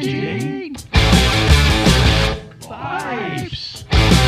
Quarantine Vibes.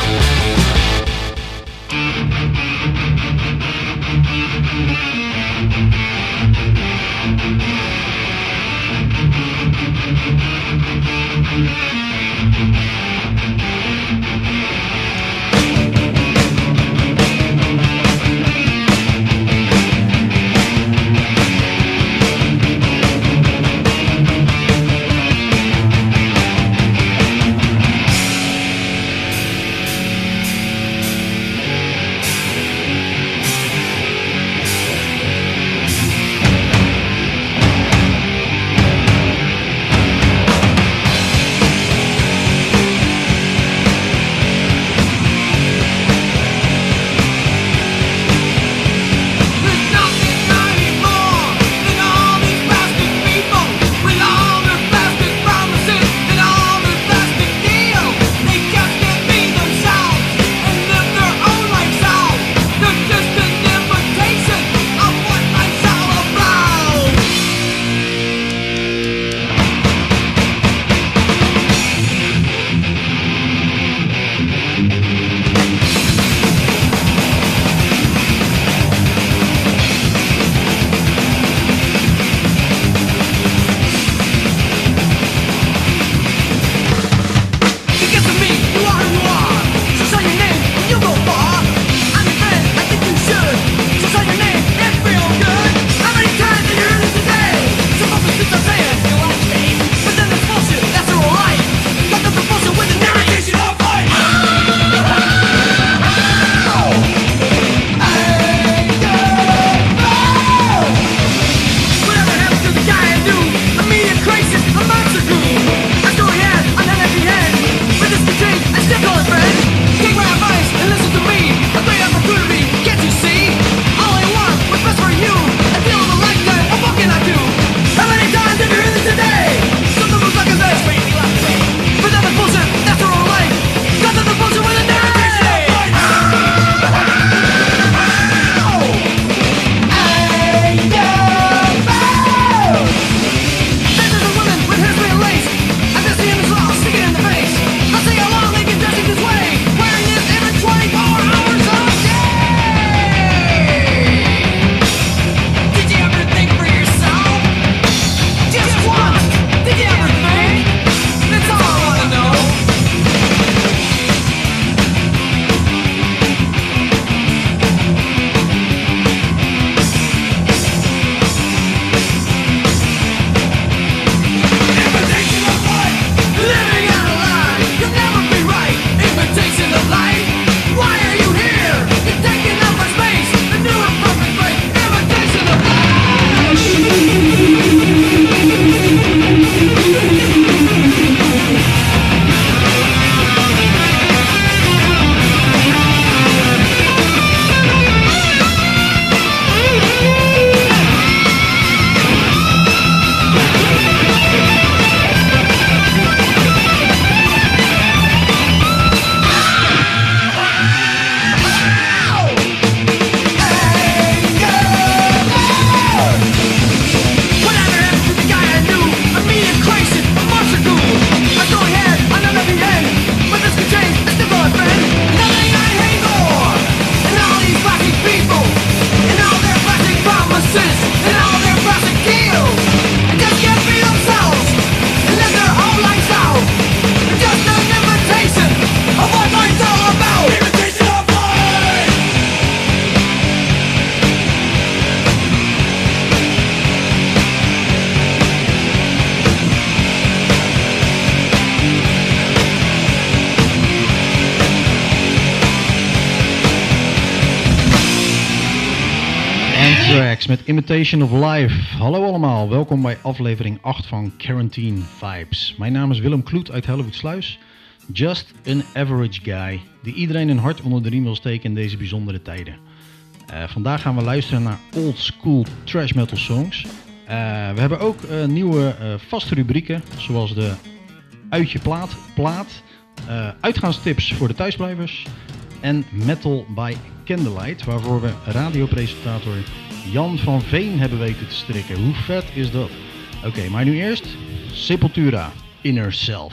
Met Imitation of Life. Hallo allemaal, welkom bij aflevering 8 van Quarantine Vibes. Mijn naam is Willem Kloet uit Hellevoetsluis. Just an average guy, die iedereen een hart onder de riem wil steken in deze bijzondere tijden. Vandaag gaan we luisteren naar old school trash metal songs. We hebben ook nieuwe vaste rubrieken, zoals de Uitje plaat, uitgaanstips voor de thuisblijvers en Metal by Candlelight, waarvoor we radiopresentator Jan van Veen hebben weten te strikken. Hoe vet is dat? Oké, maar nu eerst Sepultura. inner self.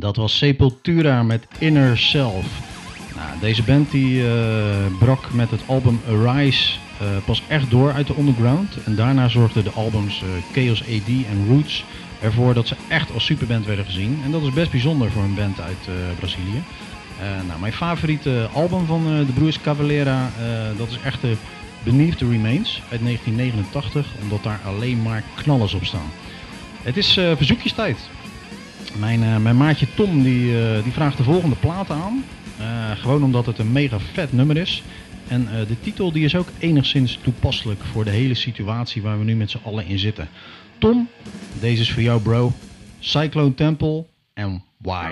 Dat was Sepultura met Inner Self. Nou, deze band die brak met het album Arise pas echt door uit de underground. En daarna zorgden de albums Chaos AD en Roots ervoor dat ze echt als superband werden gezien. En dat is best bijzonder voor een band uit Brazilië. Nou, mijn favoriete album van de broers Cavalera, dat is echt Beneath the Remains uit 1989. Omdat daar alleen maar knallers op staan. Het is verzoekjestijd. Mijn maatje Tom die vraagt de volgende plaat aan. Gewoon omdat het een mega vet nummer is. En de titel die is ook enigszins toepasselijk voor de hele situatie waar we nu met z'n allen in zitten. Tom, deze is voor jou bro. Cyclone Temple en Why.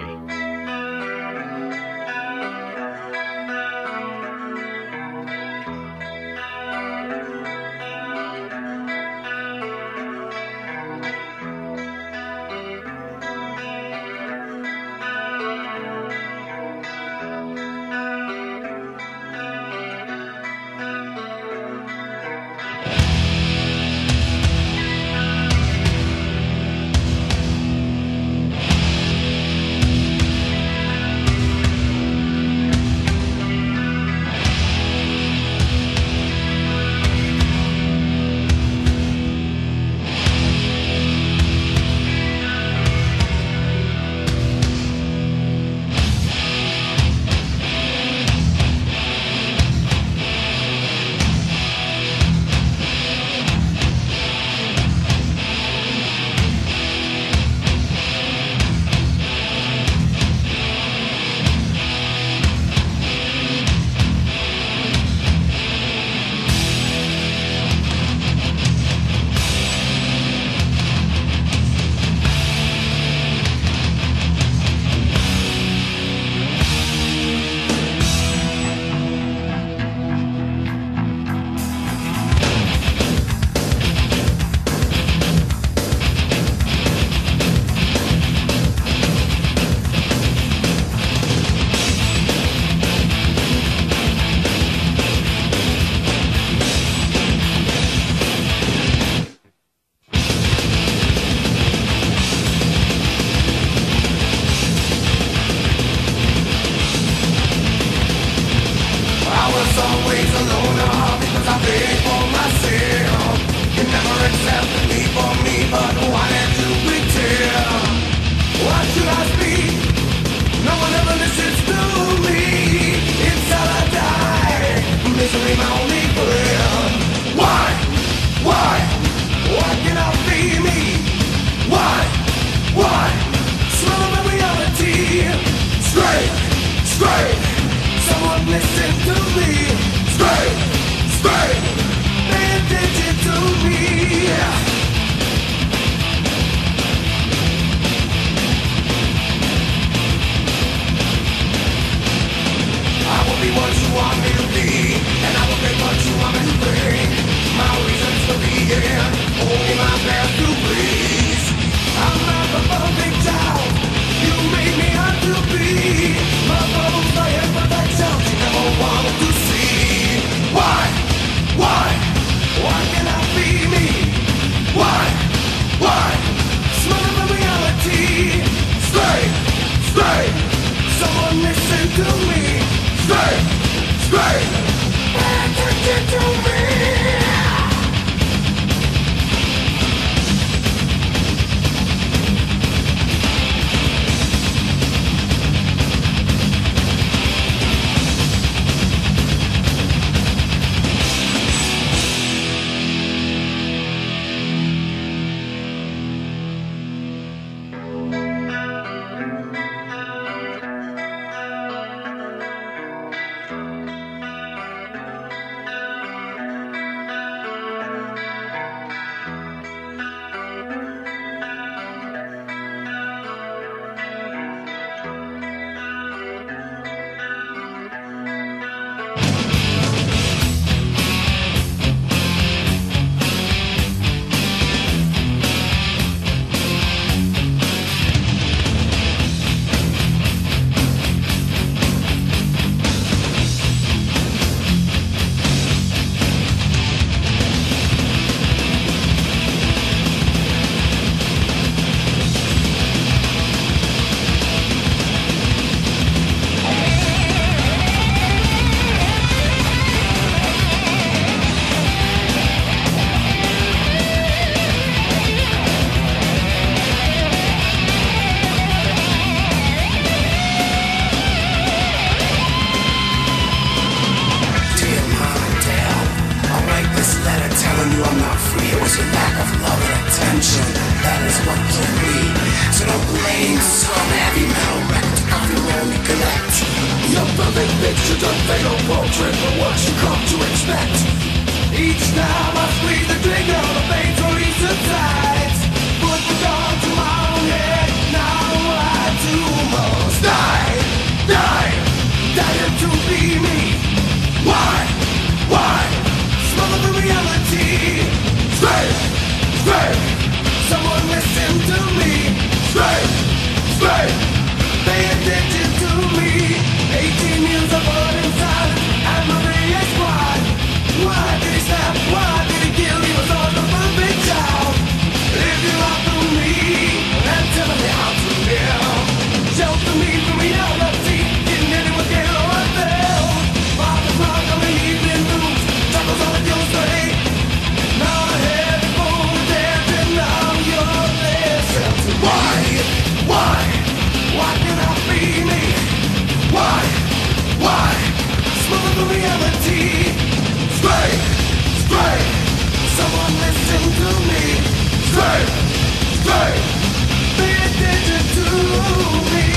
Perfect picture, the fatal portrait for what you come to expect. Each time I squeeze the trigger, the veins slowly subsides. Put the gun to my own head, now I too must die. Die to be me. Why? Smother the reality. Straight. Someone listen to me. Straight. Pay attention to me. 18 years of blood inside and Maria squad. Why did he snap? Why did he kill? He was on the perfect child. If you are for me, then tell me how to live. Shelter me from reality. Didn't anyone get on my bell? Father rock on the evening news. Chuckles on the ghost of hate. Now I have it for death and now you're listening to me. Why can I be me? Why? Smother the reality. Straight. Someone listen to me. Straight. Pay attention to me.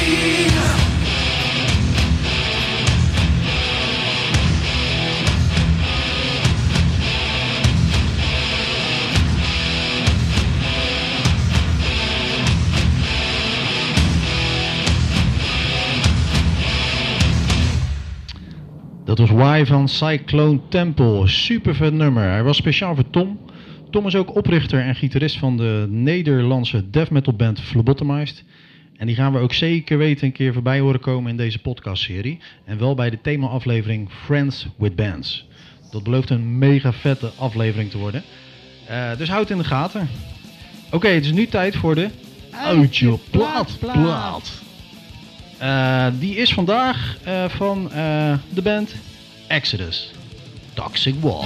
Dat was Why van Cyclone Temple. Super vet nummer. Hij was speciaal voor Tom. Tom is ook oprichter en gitarist van de Nederlandse death metal band Phlebotomized. En die gaan we ook zeker weten een keer voorbij horen komen in deze podcastserie. En wel bij de thema-aflevering Friends with Bands. Dat belooft een mega vette aflevering te worden. Dus houd in de gaten. Oké, het is nu tijd voor de Uit je plaat. Die is vandaag van de band Exodus. Toxic Wall.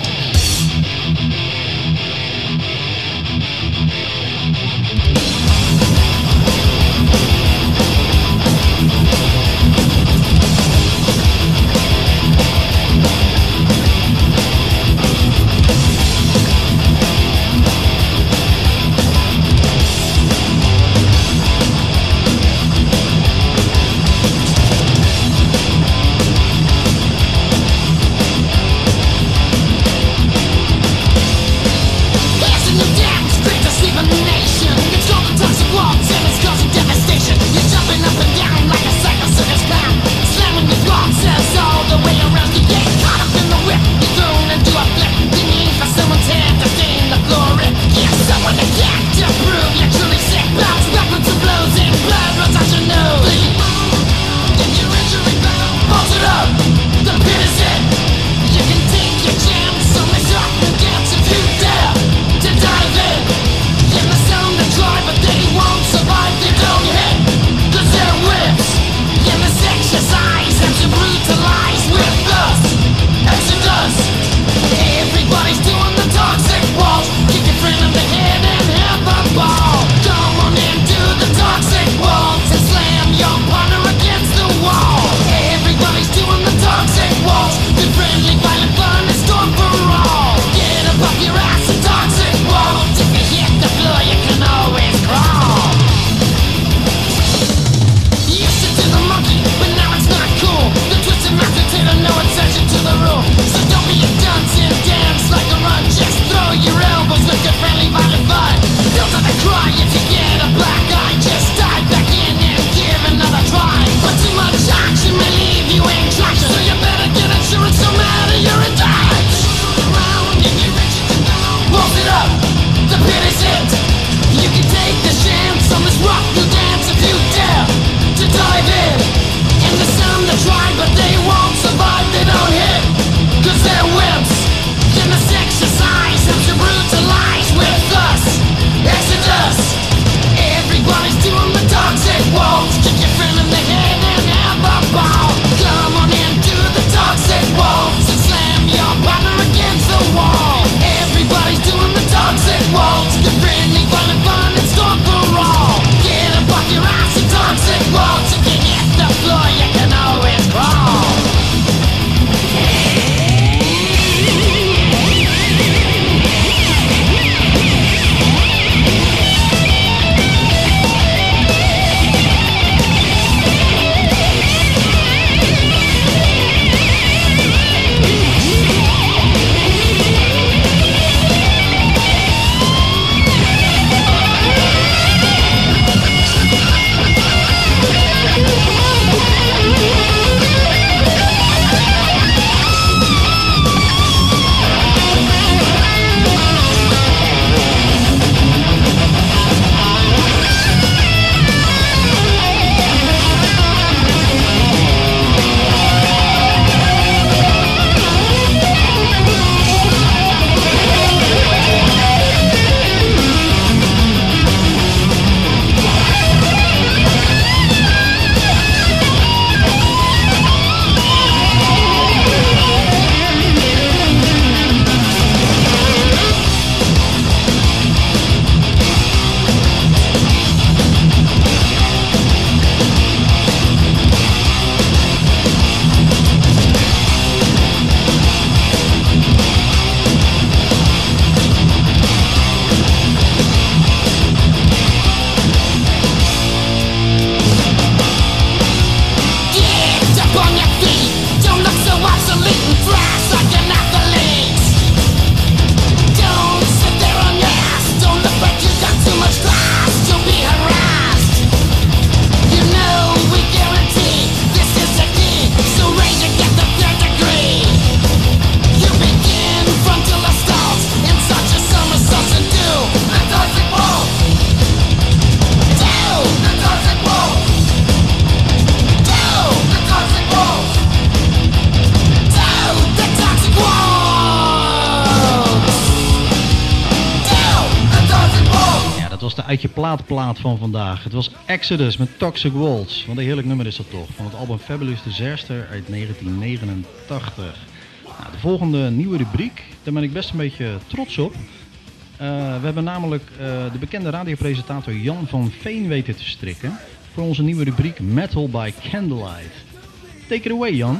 uit je plaat van vandaag. Het was Exodus met Toxic Waltz. Wat een heerlijk nummer is dat toch. Van het album Fabulous Disaster uit 1989. Nou, de volgende nieuwe rubriek, daar ben ik best een beetje trots op. We hebben namelijk de bekende radiopresentator Jan van Veen weten te strikken voor onze nieuwe rubriek Metal by Candlelight. Take it away, Jan.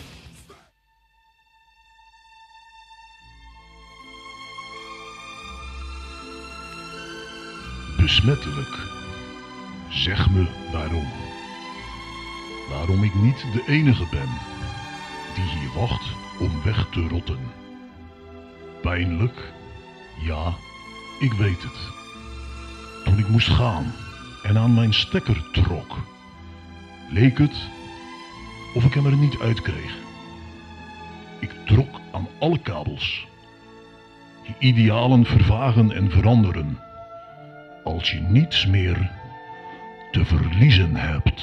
Besmettelijk. Zeg me waarom. Waarom ik niet de enige ben die hier wacht om weg te rotten. Pijnlijk? Ja, ik weet het. Toen ik moest gaan en aan mijn stekker trok, leek het of ik hem er niet uit kreeg. Ik trok aan alle kabels. Je idealen vervagen en veranderen als je niets meer te verliezen hebt.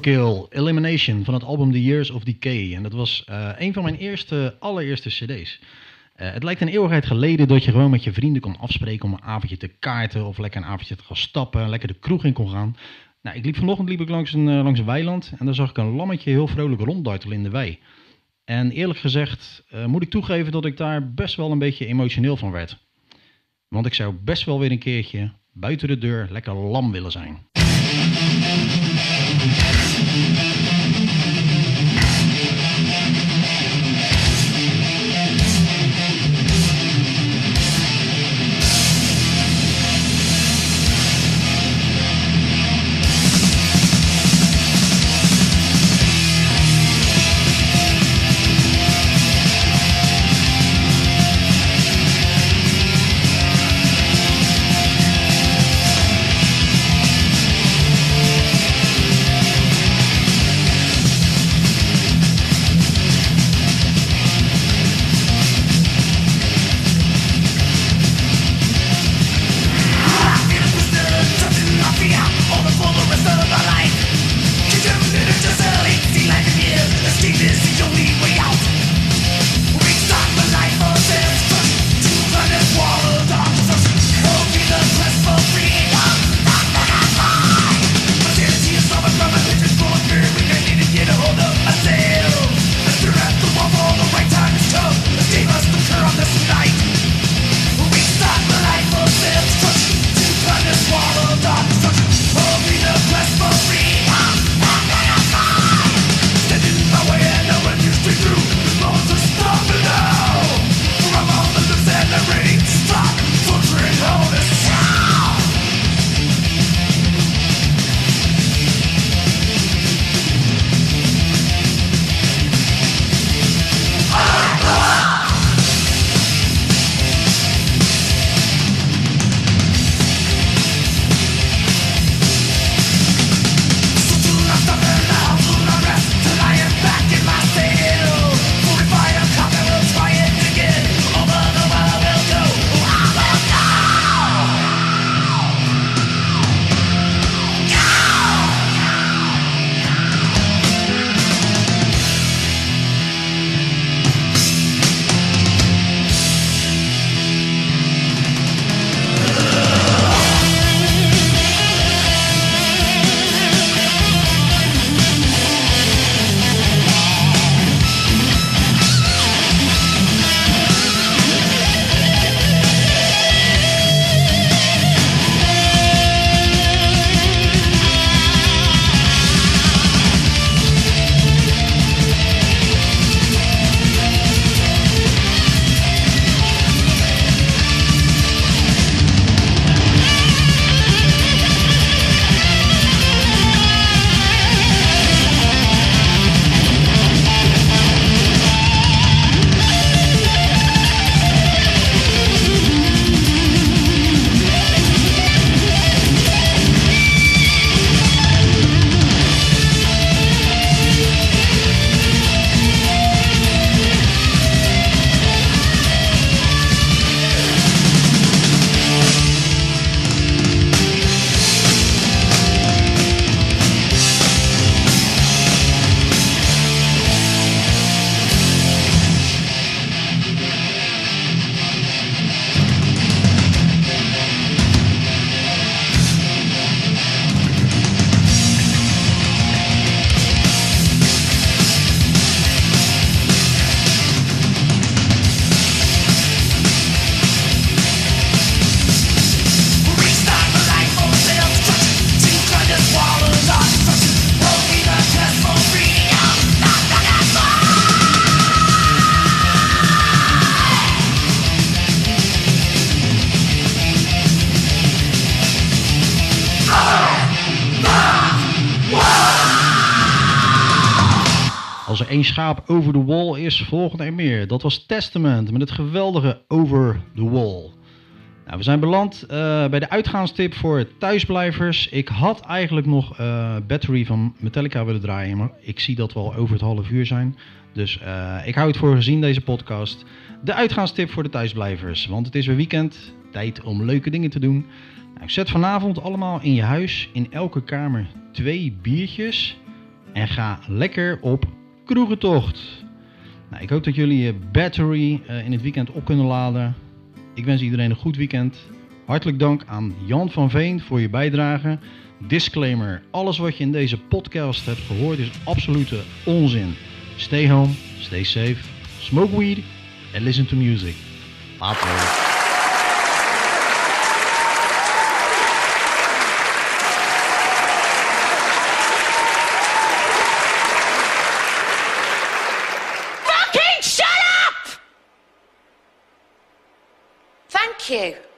Overkill, Elimination van het album The Years of Decay. En dat was een van mijn allereerste cd's. Het lijkt een eeuwigheid geleden dat je gewoon met je vrienden kon afspreken om een avondje te kaarten of lekker een avondje te gaan stappen, lekker de kroeg in kon gaan. Nou, vanochtend liep ik langs een weiland en daar zag ik een lammetje heel vrolijk ronddartelen in de wei. En eerlijk gezegd moet ik toegeven dat ik daar best wel een beetje emotioneel van werd. Want ik zou best wel weer een keertje buiten de deur lekker lam willen zijn. Als er één schaap over de wall is, volgende er meer. Dat was Testament met het geweldige Over the Wall. Nou, we zijn beland bij de uitgaanstip voor thuisblijvers. Ik had eigenlijk nog Battery van Metallica willen draaien, maar ik zie dat we al over het half uur zijn. Dus ik hou het voor gezien deze podcast. De uitgaanstip voor de thuisblijvers, want het is weer weekend. Tijd om leuke dingen te doen. Nou, zet vanavond allemaal in je huis, in elke kamer 2 biertjes. en ga lekker op kroegentocht. Nou, ik hoop dat jullie je battery in het weekend op kunnen laden. Ik wens iedereen een goed weekend. Hartelijk dank aan Jan van Veen voor je bijdrage. Disclaimer, alles wat je in deze podcast hebt gehoord is absolute onzin. Stay home, stay safe, smoke weed and listen to music. Later. Thank you.